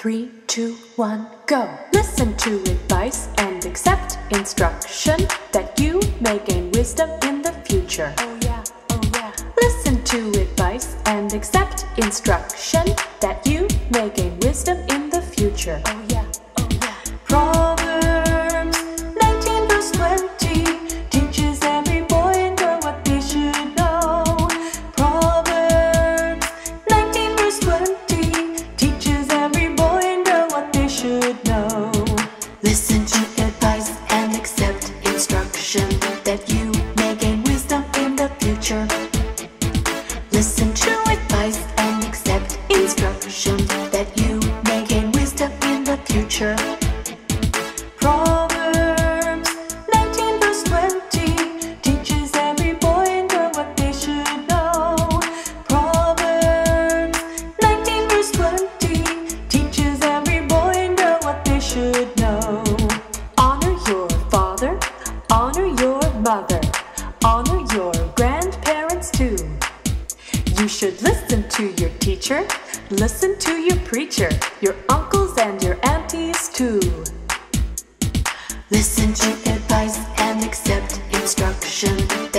3, 2, 1, go! Listen to advice and accept instruction that you may gain wisdom in the future. Oh yeah, oh yeah. Listen to advice and accept instruction that you may gain wisdom in the future. Oh yeah, oh yeah. Proverbs 19 verse 20 teaches every boy and girl what they should know. Proverbs 19 verse 20 teaches every boy and girl what they should know. Listen to advice and accept instruction that you may gain wisdom in the future. Listen to advice and accept instruction that you may gain wisdom in the future. Proverbs 19 verse 20 teaches every boy and girl what they should know. Proverbs 19 verse 20 teaches every boy and girl what they should know. Honor your father, honor your mother, honor your grandparents too. You should listen to your teacher, listen to your preacher, your uncles and your aunties too. Listen to advice and accept instruction